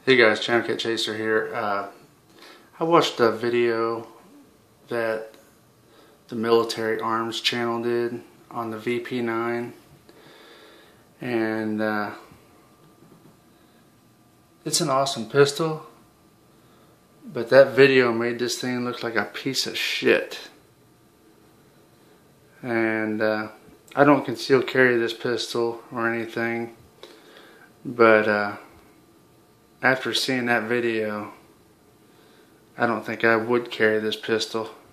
Hey guys, Channel Cat Chaser here. I watched a video that the Military Arms channel did on the VP9, and it's an awesome pistol, but that video made this thing look like a piece of shit. And I don't conceal carry this pistol or anything, but after seeing that video, I don't think I would carry this pistol.